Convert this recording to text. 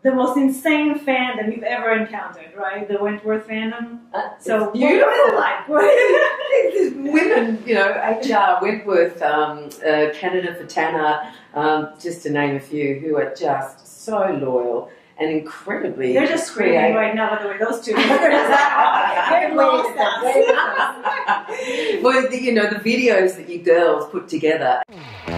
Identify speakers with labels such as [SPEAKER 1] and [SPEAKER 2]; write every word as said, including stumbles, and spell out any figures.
[SPEAKER 1] the most insane fandom you've ever encountered, right? The Wentworth fandom.
[SPEAKER 2] Uh,
[SPEAKER 1] so
[SPEAKER 2] it's beautiful.
[SPEAKER 1] Like
[SPEAKER 2] There's women, you know, H R, Wentworth, um, uh, Canada for Tanner, um, just to name a few, who are just so loyal and incredibly.
[SPEAKER 1] They're just screaming
[SPEAKER 2] creative.
[SPEAKER 1] right now, by the way, those two. They've lost us.
[SPEAKER 2] Well, the, you know, the videos that you girls put together.